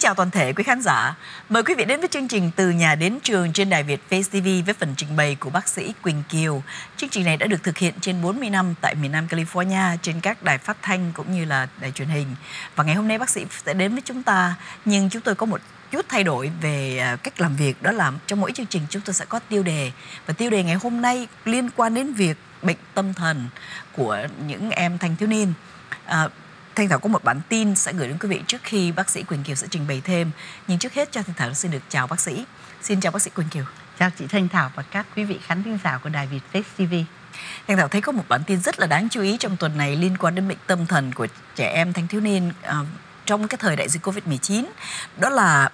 chào toàn thể quý khán giả. Mời quý vị đến với chương trình Từ Nhà Đến Trường trên đài Việt Face TV với phần trình bày của bác sĩ Quỳnh Kiều. Chương trình này đã được thực hiện trên 40 năm tại miền Nam California trên các đài phát thanh cũng như là đài truyền hình. Và ngày hôm nay bác sĩ sẽ đến với chúng ta, nhưng chúng tôi có một chút thay đổi về cách làm việc, đó là trong mỗi chương trình chúng tôi sẽ có tiêu đề. Và tiêu đề ngày hôm nay liên quan đến việc bệnh tâm thần của những em thanh thiếu niên. Thanh Thảo có một bản tin sẽ gửi đến quý vị trước khi bác sĩ Quỳnh Kiều sẽ trình bày thêm. Nhưng trước hết cho Thanh Thảo xin được chào bác sĩ. Xin chào bác sĩ Quỳnh Kiều. Chào chị Thanh Thảo và các quý vị khán thính giả của đài Việt Face TV. Thanh Thảo thấy có một bản tin rất là đáng chú ý trong tuần này liên quan đến bệnh tâm thần của trẻ em thanh thiếu niên trong cái thời đại dịch Covid-19. Đó là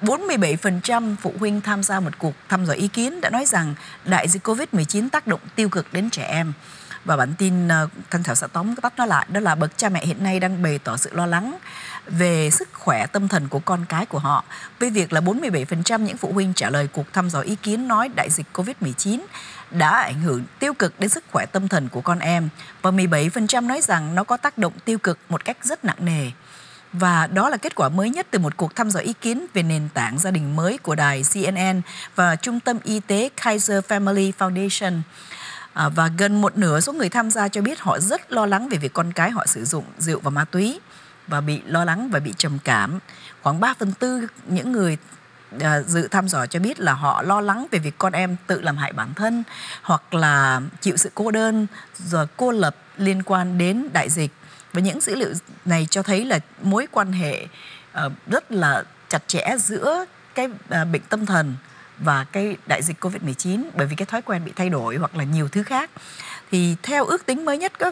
47% phụ huynh tham gia một cuộc thăm dò ý kiến đã nói rằng đại dịch Covid-19 tác động tiêu cực đến trẻ em. Và bản tin Thanh Thảo sẽ tóm tắt nó lại, đó là bậc cha mẹ hiện nay đang bày tỏ sự lo lắng về sức khỏe tâm thần của con cái của họ, với việc là 47% những phụ huynh trả lời cuộc thăm dò ý kiến nói đại dịch Covid-19 đã ảnh hưởng tiêu cực đến sức khỏe tâm thần của con em, và 17% nói rằng nó có tác động tiêu cực một cách rất nặng nề. Và đó là kết quả mới nhất từ một cuộc thăm dò ý kiến về nền tảng gia đình mới của đài CNN và Trung tâm Y tế Kaiser Family Foundation. Và gần một nửa số người tham gia cho biết họ rất lo lắng về việc con cái họ sử dụng rượu và ma túy và bị lo lắng và bị trầm cảm. Khoảng 3/4 những người dự thăm dò cho biết là họ lo lắng về việc con em tự làm hại bản thân hoặc là chịu sự cô đơn rồi cô lập liên quan đến đại dịch. Và những dữ liệu này cho thấy là mối quan hệ rất là chặt chẽ giữa cái bệnh tâm thần và cái đại dịch Covid-19, bởi vì cái thói quen bị thay đổi hoặc là nhiều thứ khác. Thì theo ước tính mới nhất, có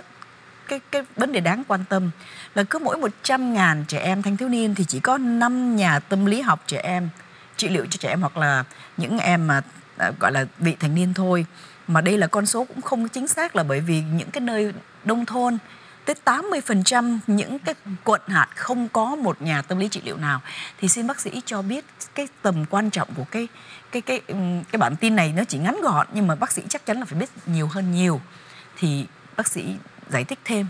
cái vấn đề đáng quan tâm là cứ mỗi 100.000 trẻ em thanh thiếu niên thì chỉ có 5 nhà tâm lý học trẻ em trị liệu cho trẻ em hoặc là những em mà gọi là vị thành niên thôi. Mà đây là con số cũng không chính xác, là bởi vì những cái nơi nông thôn tới 80% những cái quận hạt không có một nhà tâm lý trị liệu nào. Thì xin bác sĩ cho biết cái tầm quan trọng của cái bản tin này. Nó chỉ ngắn gọn nhưng mà bác sĩ chắc chắn là phải biết nhiều hơn nhiều. Thì bác sĩ giải thích thêm.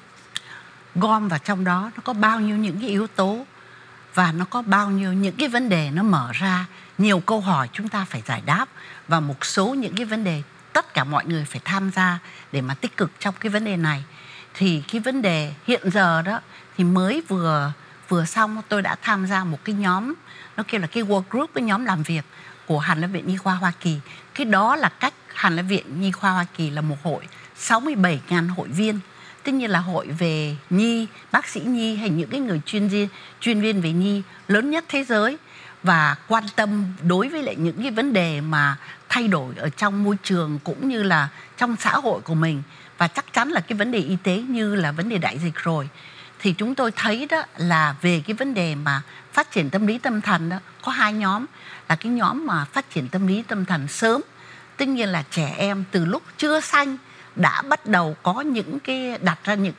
Gom vào trong đó nó có bao nhiêu những cái yếu tố và nó có bao nhiêu những cái vấn đề nó mở ra nhiều câu hỏi chúng ta phải giải đáp, và một số những cái vấn đề tất cả mọi người phải tham gia để mà tích cực trong cái vấn đề này. Thì cái vấn đề hiện giờ đó thì mới vừa xong tôi đã tham gia một cái nhóm, nó kêu là cái work group, cái nhóm làm việc của Hàn Lâm Viện Nhi khoa Hoa Kỳ. Cái đó là cách Hàn Lâm Viện Nhi khoa Hoa Kỳ là một hội 67.000 hội viên, tất nhiên là hội về nhi, bác sĩ nhi hay những cái người chuyên viên về nhi lớn nhất thế giới, và quan tâm đối với lại những cái vấn đề mà thay đổi ở trong môi trường cũng như là trong xã hội của mình. Và chắc chắn là cái vấn đề y tế như là vấn đề đại dịch rồi. Thì chúng tôi thấy đó là về cái vấn đề mà phát triển tâm lý tâm thần đó, có hai nhóm. Là cái nhóm mà phát triển tâm lý tâm thần sớm, tất nhiên là trẻ em từ lúc chưa sanh đã bắt đầu có những cái đặt ra những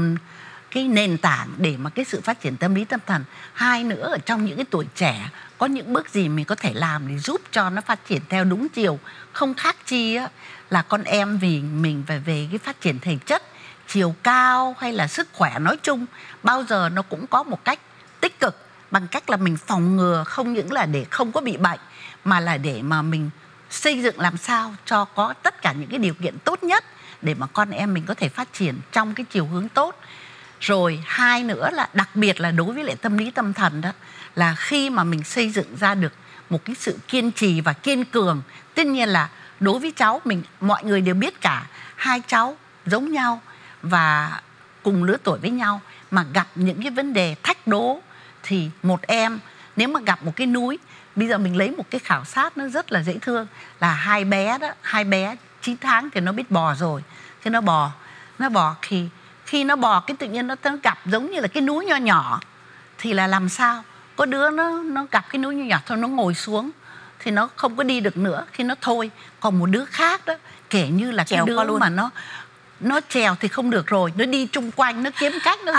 cái nền tảng để mà cái sự phát triển tâm lý tâm thần. Hai nữa, ở trong những cái tuổi trẻ có những bước gì mình có thể làm để giúp cho nó phát triển theo đúng chiều, không khác chi á là con em vì mình về cái phát triển thể chất, chiều cao hay là sức khỏe nói chung, bao giờ nó cũng có một cách tích cực, bằng cách là mình phòng ngừa, không những là để không có bị bệnh mà là để mà mình xây dựng làm sao cho có tất cả những cái điều kiện tốt nhất để mà con em mình có thể phát triển trong cái chiều hướng tốt. Rồi hai nữa là đặc biệt là đối với lại tâm lý tâm thần đó, là khi mà mình xây dựng ra được một cái sự kiên trì và kiên cường, tất nhiên là đối với cháu mình, mọi người đều biết cả, hai cháu giống nhau và cùng lứa tuổi với nhau mà gặp những cái vấn đề thách đố, thì một em nếu mà gặp một cái núi, bây giờ mình lấy một cái khảo sát nó rất là dễ thương, là hai bé 9 tháng thì nó biết bò rồi, thì nó bò khi nó bò cái tự nhiên nó gặp giống như là cái núi nho nhỏ, thì là làm sao có đứa nó gặp cái núi nho nhỏ thôi nó ngồi xuống thì nó không có đi được nữa, khi nó thôi. Còn một đứa khác đó, kể như là cái đứa mà nó trèo thì không được rồi, nó đi chung quanh, nó kiếm cách nó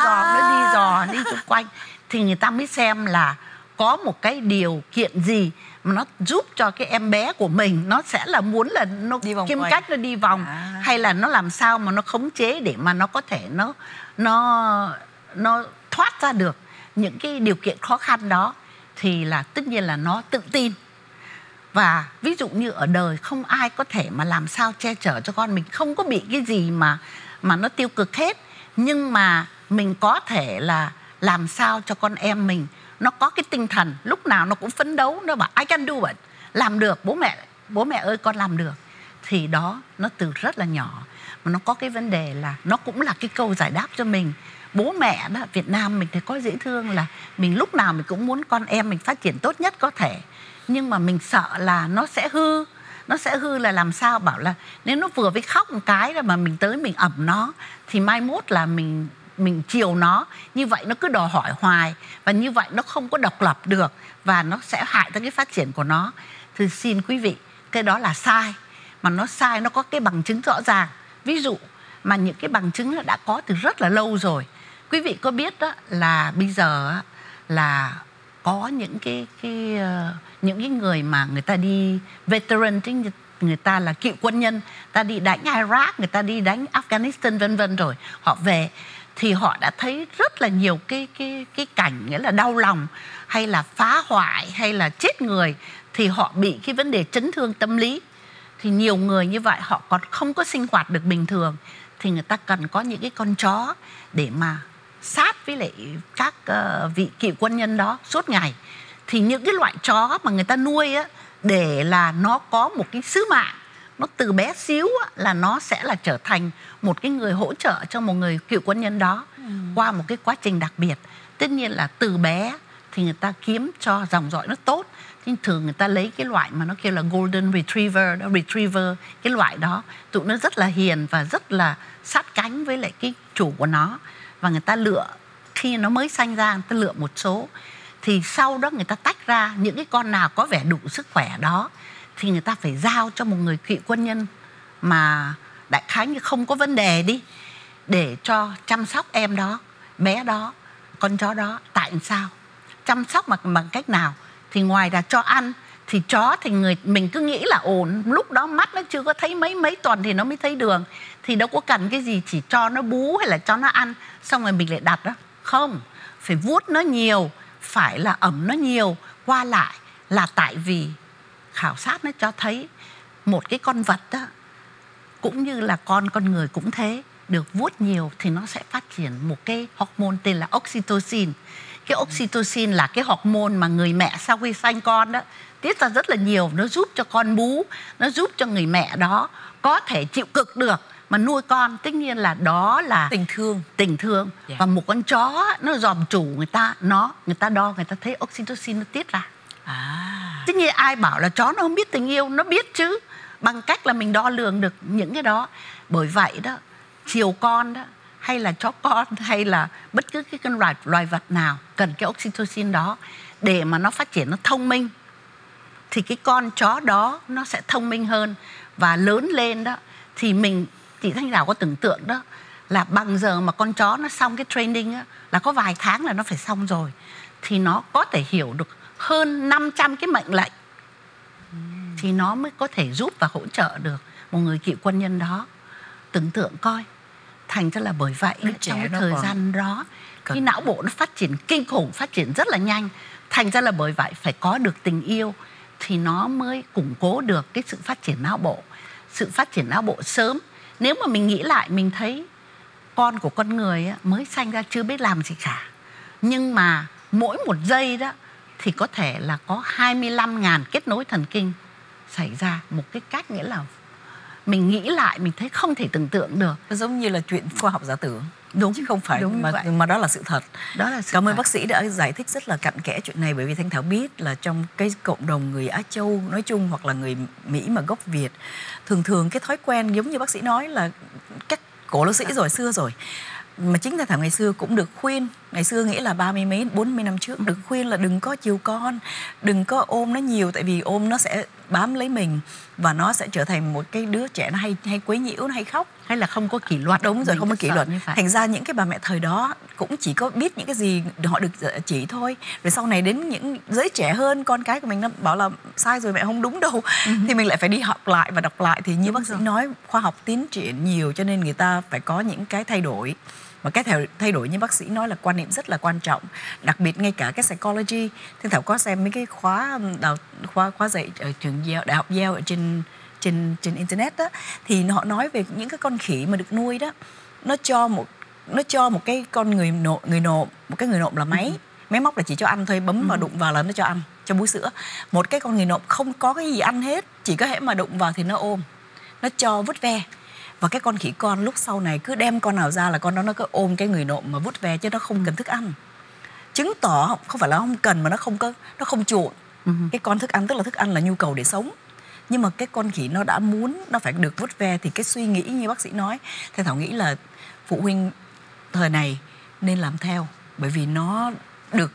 đi chung quanh, thì người ta mới xem là có một cái điều kiện gì mà nó giúp cho cái em bé của mình, nó sẽ là muốn là nó kiếm cách nó đi vòng, hay là nó làm sao mà nó khống chế để mà nó có thể nó thoát ra được những cái điều kiện khó khăn đó. thì là tất nhiên là nó tự tin. Và ví dụ như ở đời không ai có thể mà làm sao che chở cho con mình, không có bị cái gì mà nó tiêu cực hết. Nhưng mà mình có thể là làm sao cho con em mình nó có cái tinh thần lúc nào nó cũng phấn đấu, nó bảo I can do it, làm được, bố mẹ ơi con làm được. Thì đó nó từ rất là nhỏ mà nó có cái vấn đề là nó cũng là cái câu giải đáp cho mình. Bố mẹ đó, Việt Nam mình thấy có dễ thương là mình lúc nào mình cũng muốn con em mình phát triển tốt nhất có thể, nhưng mà mình sợ là nó sẽ hư. Nó sẽ hư là làm sao, bảo là nếu nó vừa với khóc một cái rồi mà mình tới mình ẩm nó thì mai mốt là mình chiều nó, như vậy nó cứ đòi hỏi hoài và như vậy nó không có độc lập được và nó sẽ hại tới cái phát triển của nó. Thì xin quý vị, cái đó là sai, mà nó sai nó có cái bằng chứng rõ ràng. Ví dụ mà những cái bằng chứng đã có từ rất là lâu rồi. Quý vị có biết đó là bây giờ là có những những cái người mà người ta đi veteran, người ta là cựu quân nhân, ta đi đánh Iraq, người ta đi đánh Afghanistan vân vân, rồi họ về thì họ đã thấy rất là nhiều cái cảnh nghĩa là đau lòng hay là phá hoại hay là chết người, thì họ bị cái vấn đề chấn thương tâm lý. Thì nhiều người như vậy họ còn không có sinh hoạt được bình thường, thì người ta cần có những cái con chó để mà sát với lại các vị cựu quân nhân đó suốt ngày. Thì những cái loại chó mà người ta nuôi á, để là nó có một cái sứ mạng, nó từ bé xíu á, là nó sẽ là trở thành một cái người hỗ trợ cho một người cựu quân nhân đó qua một cái quá trình đặc biệt. Tất nhiên là từ bé thì người ta kiếm cho dòng dõi nó tốt, nhưng thường người ta lấy cái loại mà nó kêu là Golden Retriever, cái loại đó tụi nó rất là hiền và rất là sát cánh với lại cái chủ của nó. Và người ta lựa, khi nó mới sanh ra người ta lựa một số, thì sau đó người ta tách ra những cái con nào có vẻ đủ sức khỏe đó thì người ta phải giao cho một người cựu quân nhân mà đại khái như không có vấn đề đi, để cho chăm sóc em đó, bé đó, con chó đó. Tại sao? Chăm sóc bằng cách nào? Thì ngoài là cho ăn, thì chó thì mình cứ nghĩ là ổn, lúc đó mắt nó chưa có thấy mấy tuần thì nó mới thấy đường, thì đâu có cần cái gì, chỉ cho nó bú hay là cho nó ăn xong rồi mình lại đặt đó. Không, phải vuốt nó nhiều, phải là ẩm nó nhiều qua lại, là tại vì khảo sát nó cho thấy một cái con vật đó, cũng như là con người cũng thế, được vuốt nhiều thì nó sẽ phát triển một cái hormone tên là oxytocin. Cái oxytocin là cái hormone mà người mẹ sau khi sanh con đó tiết ra rất là nhiều, nó giúp cho con bú, nó giúp cho người mẹ đó có thể chịu cực được mà nuôi con. Tất nhiên là đó là tình thương. Yeah. Và một con chó nó dòm chủ người ta đo, người ta thấy oxytocin nó tiết ra. Tất nhiên ai bảo là chó nó không biết tình yêu, nó biết chứ, bằng cách là mình đo lường được những cái đó. Bởi vậy đó, chiều con đó, hay là chó con, hay là bất cứ cái con loài vật nào cần cái oxytocin đó để mà nó phát triển, nó thông minh, thì cái con chó đó nó sẽ thông minh hơn. Và lớn lên đó thì chị Thanh Đào có tưởng tượng đó là bằng giờ mà con chó nó xong cái training á, là có vài tháng là nó phải xong rồi, thì nó có thể hiểu được hơn 500 cái mệnh lệnh, thì nó mới có thể giúp và hỗ trợ được một người cựu quân nhân đó. Tưởng tượng coi. Thành ra là bởi vậy trong cái thời gian đó cái não bộ nó phát triển kinh khủng, phát triển rất là nhanh. Thành ra là bởi vậy phải có được tình yêu thì nó mới củng cố được cái sự phát triển não bộ. Sự phát triển não bộ sớm. Nếu mà mình nghĩ lại, mình thấy con của con người mới sanh ra chưa biết làm gì cả, nhưng mà mỗi một giây đó thì có thể là có 25.000 kết nối thần kinh xảy ra một cái cách, nghĩa là mình nghĩ lại mình thấy không thể tưởng tượng được. Nó giống như là chuyện khoa học giả tưởng. Đúng, chứ không phải đúng mà đó là sự thật. Đó là sự Cảm ơn thật. bác sĩ đã giải thích rất là cặn kẽ chuyện này, bởi vì Thanh Thảo biết là trong cái cộng đồng người Á Châu nói chung hoặc là người Mỹ mà gốc Việt, thường cái thói quen giống như bác sĩ nói là các cổ lỗ sĩ rồi xưa rồi, mà chính Thanh Thảo ngày xưa cũng được khuyên, ngày xưa nghĩa là 30 mấy 40 năm trước được khuyên là đừng có chiều con, đừng có ôm nó nhiều, tại vì ôm nó sẽ bám lấy mình và nó sẽ trở thành một cái đứa trẻ nó hay quấy nhiễu, nó hay khóc, hay là không có kỷ luật. Đúng rồi, không có kỷ luật. Thành ra những cái bà mẹ thời đó cũng chỉ có biết những cái gì họ được chỉ thôi. Rồi sau này đến những giới trẻ hơn, con cái của mình nó bảo là sai rồi, mẹ không đúng đâu, thì mình lại phải đi học lại và đọc lại. Thì như bác sĩ nói, khoa học tiến triển nhiều cho nên người ta phải có những cái thay đổi. Và cái thay đổi như bác sĩ nói là quan niệm rất là quan trọng, đặc biệt ngay cả cái psychology. Thiên Thảo có xem mấy cái khóa dạy ở trường Đại học Yale ở trên internet đó, thì họ nói về những cái con khỉ mà được nuôi đó, nó cho một cái con người nộm, một cái người nộm là máy móc là chỉ cho ăn thôi, bấm vào đụng vào là nó cho ăn, cho bú sữa. Một cái con người nộm không có cái gì ăn hết, chỉ có hễ mà đụng vào thì nó ôm, nó cho vút ve. Và cái con khỉ con lúc sau này cứ đem con nào ra là con đó nó cứ ôm cái người nộm mà vút ve, chứ nó không cần thức ăn. Chứng tỏ không phải là không cần mà nó không chuộng cái con thức ăn, tức là thức ăn là nhu cầu để sống. Nhưng mà cái con khỉ nó đã muốn nó phải được vút ve, thì cái suy nghĩ như bác sĩ nói, thì Thảo nghĩ là phụ huynh thời này nên làm theo, bởi vì nó được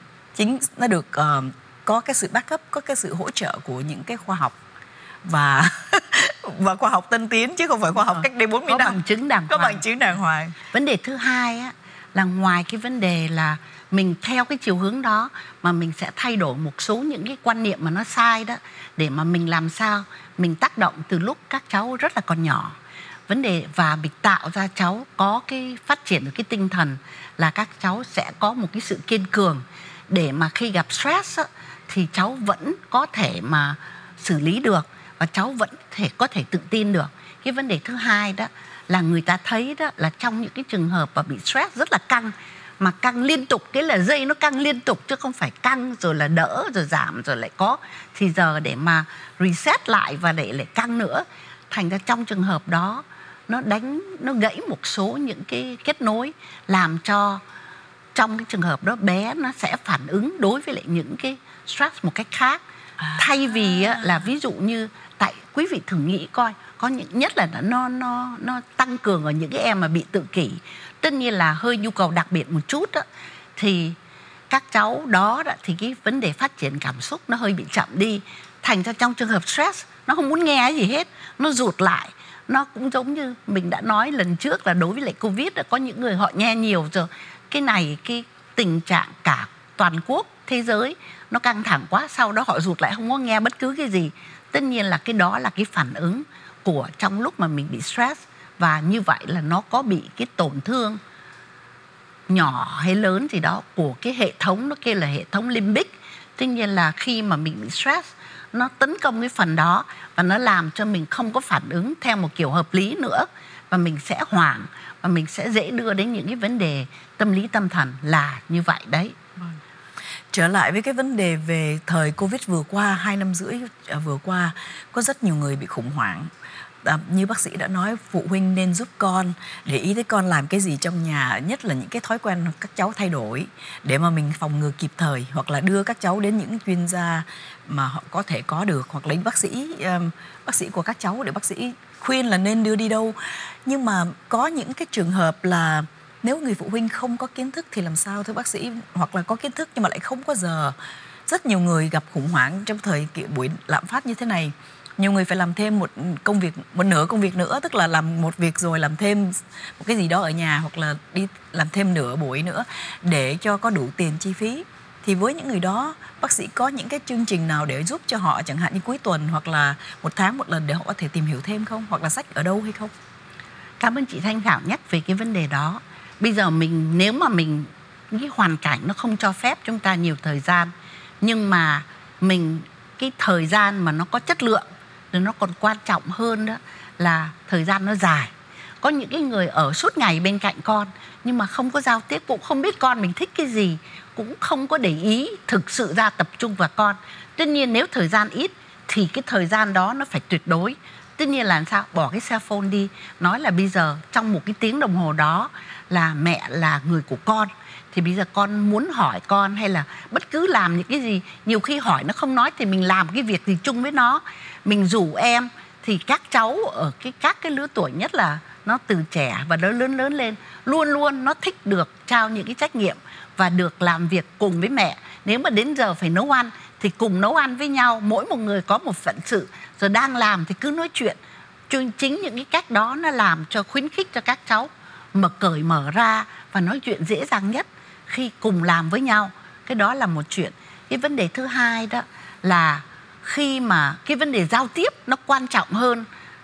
có cái sự backup, có cái sự hỗ trợ của những cái khoa học và khoa học tân tiến, chứ không phải khoa học cách đây 40 năm. Có bằng chứng đàng hoàng. Vấn đề thứ hai á, là ngoài cái vấn đề là mình theo cái chiều hướng đó mà mình sẽ thay đổi một số những cái quan niệm mà nó sai đó, để mà mình làm sao mình tác động từ lúc các cháu rất là còn nhỏ. Vấn đề và mình tạo ra cháu có cái phát triển được cái tinh thần là các cháu sẽ có một cái sự kiên cường, để mà khi gặp stress á, thì cháu vẫn có thể mà xử lý được và cháu vẫn có thể tự tin được. Cái vấn đề thứ hai đó là người ta thấy đó là trong những cái trường hợp mà bị stress rất là căng, mà căng liên tục, cái là dây nó căng liên tục chứ không phải căng rồi là đỡ rồi giảm rồi lại có, thì giờ để mà reset lại và để lại căng nữa, thành ra trong trường hợp đó nó gãy một số những cái kết nối, làm cho trong cái trường hợp đó bé nó sẽ phản ứng đối với lại những cái stress một cách khác. Thay vì là ví dụ như tại quý vị thử nghĩ coi, có những nhất là nó tăng cường ở những cái em mà bị tự kỷ, tất nhiên là hơi nhu cầu đặc biệt một chút đó, thì các cháu đó thì cái vấn đề phát triển cảm xúc nó hơi bị chậm đi, thành ra trong trường hợp stress nó không muốn nghe cái gì hết, nó rụt lại. Nó cũng giống như mình đã nói lần trước là đối với lại Covid đã có những người họ nghe nhiều rồi, cái này cái tình trạng cả toàn quốc thế giới nó căng thẳng quá, sau đó họ rụt lại không có nghe bất cứ cái gì. Tất nhiên là cái đó là cái phản ứng của trong lúc mà mình bị stress, và như vậy là nó có bị cái tổn thương nhỏ hay lớn gì đó của cái hệ thống, nó kêu là hệ thống limbic. Tất nhiên là khi mà mình bị stress, nó tấn công cái phần đó và nó làm cho mình không có phản ứng theo một kiểu hợp lý nữa, và mình sẽ hoảng và mình sẽ dễ đưa đến những cái vấn đề tâm lý tâm thần là như vậy đấy. Trở lại với cái vấn đề về thời Covid vừa qua, 2 năm rưỡi vừa qua, có rất nhiều người bị khủng hoảng. Như bác sĩ đã nói, phụ huynh nên giúp con, để ý tới con làm cái gì trong nhà, nhất là những cái thói quen các cháu thay đổi, để mà mình phòng ngừa kịp thời, hoặc là đưa các cháu đến những chuyên gia mà họ có thể có được, hoặc là bác sĩ của các cháu để bác sĩ khuyên là nên đưa đi đâu. Nhưng mà có những cái trường hợp là nếu người phụ huynh không có kiến thức thì làm sao thưa bác sĩ, hoặc là có kiến thức nhưng mà lại không có giờ. Rất nhiều người gặp khủng hoảng trong thời buổi lạm phát như thế này. Nhiều người phải làm thêm một nửa công việc nữa, tức là làm một việc rồi làm thêm một cái gì đó ở nhà, hoặc là đi làm thêm nửa buổi nữa để cho có đủ tiền chi phí. Thì với những người đó, bác sĩ có những cái chương trình nào để giúp cho họ, chẳng hạn như cuối tuần hoặc là 1 tháng một lần, để họ có thể tìm hiểu thêm không? Hoặc là sách ở đâu hay không? Cảm ơn chị Thanh Thảo nhắc về cái vấn đề đó. Bây giờ nếu mà cái hoàn cảnh nó không cho phép chúng ta nhiều thời gian, nhưng mà cái thời gian mà nó có chất lượng, rồi nó còn quan trọng hơn đó là thời gian nó dài. Có những cái người ở suốt ngày bên cạnh con nhưng mà không có giao tiếp, cũng không biết con mình thích cái gì, cũng không có để ý thực sự ra tập trung vào con. Tất nhiên nếu thời gian ít thì cái thời gian đó nó phải tuyệt đối. Tất nhiên là làm sao? Bỏ cái cell phone đi. Nói là bây giờ trong một cái tiếng đồng hồ đó là mẹ là người của con, thì bây giờ con muốn hỏi con hay là bất cứ làm những cái gì, nhiều khi hỏi nó không nói thì mình làm cái việc gì chung với nó. Mình rủ em, thì các cháu ở các cái lứa tuổi, nhất là nó từ trẻ và nó lớn lên, luôn luôn nó thích được trao những cái trách nhiệm và được làm việc cùng với mẹ. Nếu mà đến giờ phải nấu ăn thì cùng nấu ăn với nhau, mỗi một người có một phận sự, rồi đang làm thì cứ nói chuyện. Chính những cái cách đó nó làm cho khuyến khích cho các cháu cởi mở ra và nói chuyện dễ dàng nhất khi cùng làm với nhau. Cái đó là một chuyện. Cái vấn đề thứ hai đó là khi mà cái vấn đề giao tiếp nó quan trọng hơn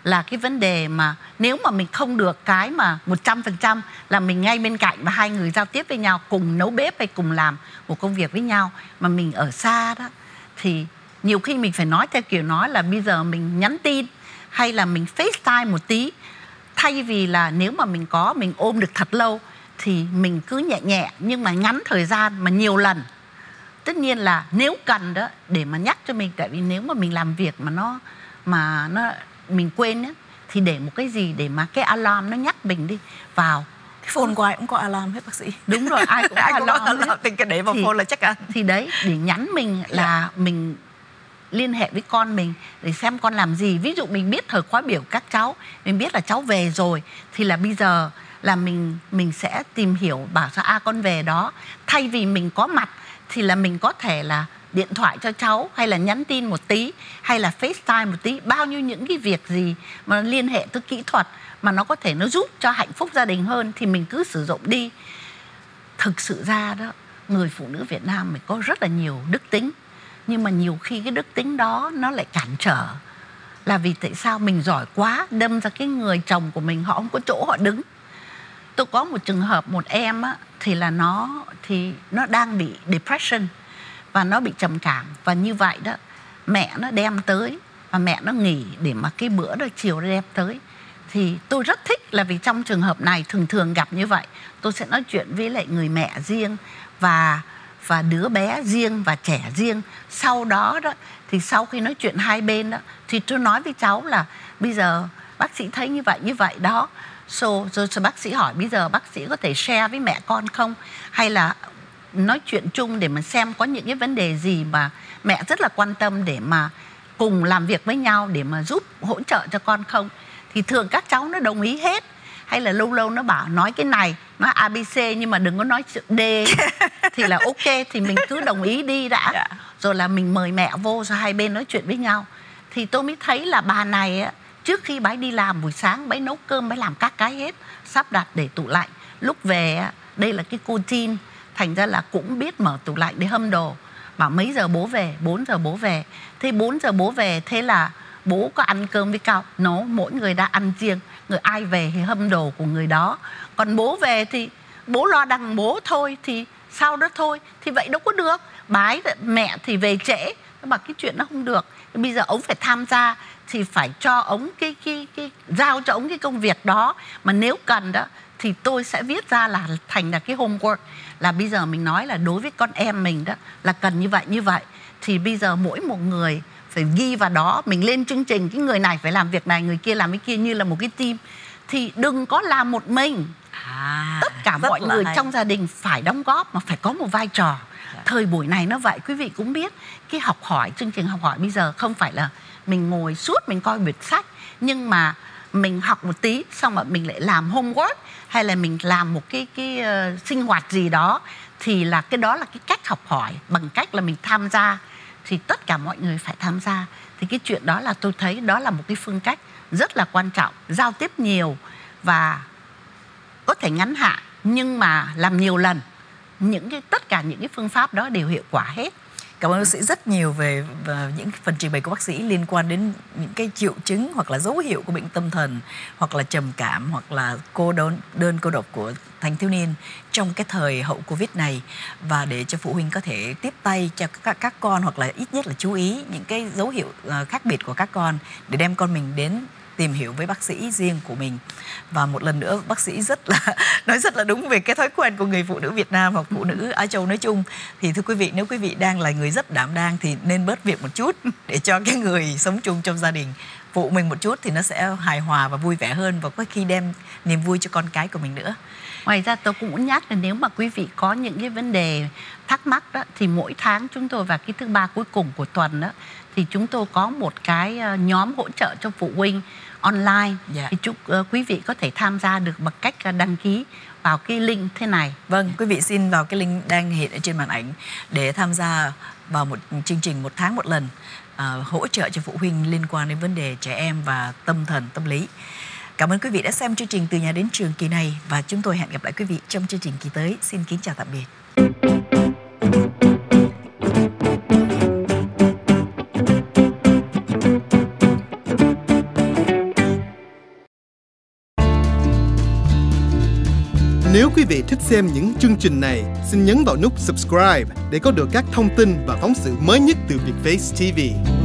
là cái vấn đề mà nếu mà mình không được cái mà 100% là mình ngay bên cạnh và hai người giao tiếp với nhau, cùng nấu bếp hay cùng làm một công việc với nhau, mà mình ở xa đó, thì nhiều khi mình phải nói theo kiểu nói là bây giờ mình nhắn tin hay là mình FaceTime một tí, thay vì là nếu mà mình ôm được thật lâu thì mình cứ nhẹ nhẹ nhưng mà ngắn thời gian mà nhiều lần. Tất nhiên là nếu cần đó để mà nhắc cho mình, tại vì nếu mà mình làm việc mà nó mình quên á, thì để một cái gì để mà cái alarm nó nhắc mình đi vào. Cái phone của ai cũng có alarm hết bác sĩ. Đúng rồi, ai cũng có alarm hết. Thì cái để vào phone là chắc ăn. Thì đấy, để nhắn mình là mình liên hệ với con mình để xem con làm gì. Ví dụ mình biết thời khóa biểu các cháu, mình biết là cháu về rồi, thì là bây giờ là mình sẽ tìm hiểu bảo sao con về đó. Thay vì mình có mặt thì là mình có thể là điện thoại cho cháu, hay là nhắn tin một tí, hay là FaceTime một tí. Bao nhiêu những cái việc gì mà liên hệ tới kỹ thuật mà nó có thể nó giúp cho hạnh phúc gia đình hơn thì mình cứ sử dụng đi. Thực sự ra đó, người phụ nữ Việt Nam mình có rất là nhiều đức tính, nhưng mà nhiều khi cái đức tính đó nó lại cản trở. Là vì tại sao mình giỏi quá, đâm ra cái người chồng của mình họ không có chỗ họ đứng. Tôi có một trường hợp một em á, thì nó đang bị depression và nó bị trầm cảm, và như vậy đó mẹ nó đem tới và mẹ nó nghỉ để mà cái bữa đó chiều nó đem tới. Thì tôi rất thích là vì trong trường hợp này thường gặp như vậy, tôi sẽ nói chuyện với lại người mẹ riêng và đứa bé riêng và trẻ riêng. Sau đó đó thì sau khi nói chuyện hai bên đó thì tôi nói với cháu là bây giờ bác sĩ thấy như vậy đó. Rồi bác sĩ hỏi bây giờ bác sĩ có thể share với mẹ con không, hay là nói chuyện chung để mà xem có những cái vấn đề gì mà mẹ rất là quan tâm để mà cùng làm việc với nhau để mà giúp hỗ trợ cho con không. Thì thường các cháu nó đồng ý hết, hay là lâu lâu nó bảo nói cái này, nói ABC nhưng mà đừng có nói chữ D thì là ok, thì mình cứ đồng ý đi đã. Rồi là mình mời mẹ vô rồi hai bên nói chuyện với nhau. Thì tôi mới thấy là bà này á, trước khi bà đi làm buổi sáng bà nấu cơm, bà làm các cái hết, sắp đặt để tủ lạnh. Lúc về á, đây là cái cô teen, thành ra là cũng biết mở tủ lạnh để hâm đồ. Bảo mấy giờ bố về? 4 giờ bố về. Thế 4 giờ bố về, thế là bố có ăn cơm với cậu? Nó mỗi người đã ăn riêng, người ai về thì hâm đồ của người đó. Còn bố về thì bố lo đằng bố thôi, thì sau đó thôi. Thì vậy đâu có được. Bái mẹ thì về trễ, nó bảo cái chuyện nó không được. Bây giờ ông phải tham gia thì phải cho ông cái giao cho ông cái công việc đó. Mà nếu cần đó thì tôi sẽ viết ra là thành là cái homework. Là bây giờ mình nói là đối với con em mình đó là cần như vậy. Thì bây giờ mỗi một người phải ghi vào đó, mình lên chương trình, cái người này phải làm việc này, người kia làm cái kia, như là một cái team. Thì đừng có làm một mình. Tất cả mọi người trong gia đình phải đóng góp, mà phải có một vai trò. Thời buổi này nó vậy, quý vị cũng biết, cái học hỏi, chương trình học hỏi bây giờ không phải là mình ngồi suốt mình coi quyển sách, nhưng mà mình học một tí xong rồi mình lại làm homework, hay là mình làm một cái sinh hoạt gì đó, thì là cái đó là cái cách học hỏi bằng cách là mình tham gia. Thì tất cả mọi người phải tham gia. Thì cái chuyện đó là tôi thấy đó là một cái phương cách rất là quan trọng, giao tiếp nhiều và có thể ngắn hạn nhưng mà làm nhiều lần. Tất cả những cái phương pháp đó đều hiệu quả hết. Cảm ơn bác sĩ rất nhiều về những phần trình bày của bác sĩ liên quan đến những cái triệu chứng hoặc là dấu hiệu của bệnh tâm thần, hoặc là trầm cảm, hoặc là cô độc của thanh thiếu niên trong cái thời hậu Covid này, và để cho phụ huynh có thể tiếp tay cho các con, hoặc là ít nhất là chú ý những cái dấu hiệu khác biệt của các con để đem con mình đến tìm hiểu với bác sĩ riêng của mình. Và một lần nữa bác sĩ nói rất là đúng về cái thói quen của người phụ nữ Việt Nam hoặc phụ nữ Á Châu nói chung. Thì thưa quý vị, nếu quý vị đang là người rất đảm đang thì nên bớt việc một chút để cho cái người sống chung trong gia đình phụ mình một chút, thì nó sẽ hài hòa và vui vẻ hơn, và có khi đem niềm vui cho con cái của mình nữa. Ngoài ra tôi cũng muốn nhắc là nếu mà quý vị có những cái vấn đề thắc mắc đó, thì mỗi tháng chúng tôi vào cái thứ ba cuối cùng của tuần đó, thì chúng tôi có một cái nhóm hỗ trợ cho phụ huynh online. Thì chúc quý vị có thể tham gia được bằng cách đăng ký vào cái link thế này. Vâng, quý vị xin vào cái link đang hiện ở trên màn ảnh để tham gia vào một chương trình 1 tháng 1 lần hỗ trợ cho phụ huynh liên quan đến vấn đề trẻ em và tâm thần, tâm lý. Cảm ơn quý vị đã xem chương trình Từ Nhà Đến Trường kỳ này, và chúng tôi hẹn gặp lại quý vị trong chương trình kỳ tới. Xin kính chào tạm biệt. Nếu quý vị thích xem những chương trình này, xin nhấn vào nút subscribe để có được các thông tin và phóng sự mới nhất từ Vietface TV.